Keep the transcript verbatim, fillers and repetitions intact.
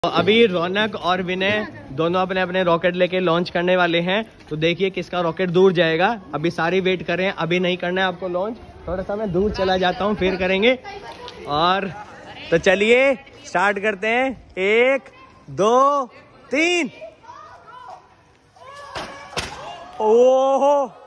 तो अभी रौनक और विनय दोनों अपने अपने रॉकेट लेके लॉन्च करने वाले हैं। तो देखिए किसका रॉकेट दूर जाएगा। अभी सारे वेट कर रहे हैं, अभी नहीं करना है आपको लॉन्च, थोड़ा सा मैं दूर चला जाता हूँ फिर करेंगे। और तो चलिए स्टार्ट करते हैं। एक दो तीन। ओहो